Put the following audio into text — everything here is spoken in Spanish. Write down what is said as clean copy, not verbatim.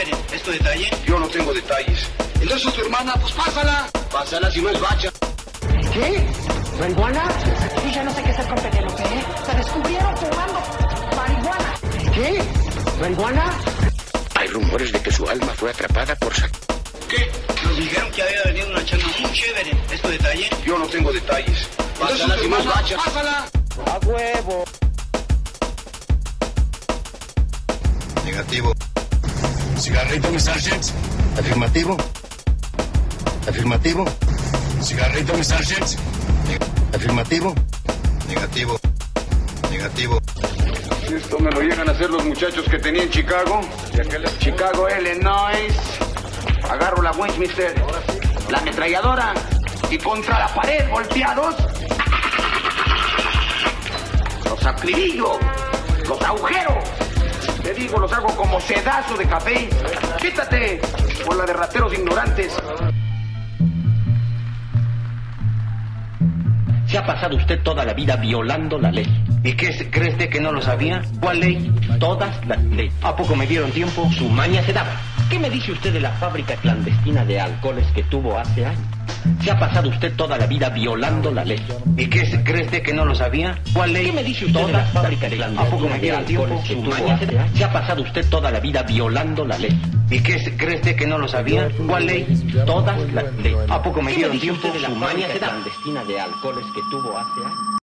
chévere. ¿Es tu detalle? Yo no tengo detalles. Entonces tu hermana, pues pásala. Pásala si no es bacha. ¿Qué? ¿Marihuana? Yo ya no sé qué hacer con Penélope, ¿eh? Se descubrieron fumando marihuana. ¿Qué? ¿Marihuana? Hay rumores de que su alma fue atrapada por ¿Qué? Nos dijeron que había venido una changa muy chévere. ¿Es tu detalle? Yo no tengo detalles. Pásala si no es bacha. Pásala. ¡A huevo! Negativo. Cigarrito, mi Sargent. Afirmativo. Afirmativo. Cigarrito, mi Sargent. Afirmativo. Negativo. Negativo. Esto me lo llegan a hacer los muchachos que tenía en Chicago. Chicago, Illinois. Agarro la Winchester, la ametralladora y contra la pared volteados. Los acribillo, los agujero. Te digo, los hago como sedazo de café. Quítate, por la de rateros ignorantes. Se ha pasado usted toda la vida violando la ley. ¿Y qué cree usted que no lo sabía? ¿Cuál ley? Todas las leyes. ¿A poco me dieron tiempo? Su maña se daba. ¿Qué me dice usted de la fábrica clandestina de alcoholes que tuvo hace años? Se ha pasado usted toda la vida violando la ley. ¿Y qué cree usted que no lo sabía? ¿Cuál ley? ¿Qué me dice usted de la fábrica clandestina? ¿A poco me dieron tiempo? Su maña se daba. Se ha pasado usted toda la vida violando la ley. ¿Y qué cree usted que no lo sabía? ¿Cuál ley? Todas las leyes. ¿A poco me dieron tiempo? Su maña se daba. Clandestina de alcoholes que tuvo hace años.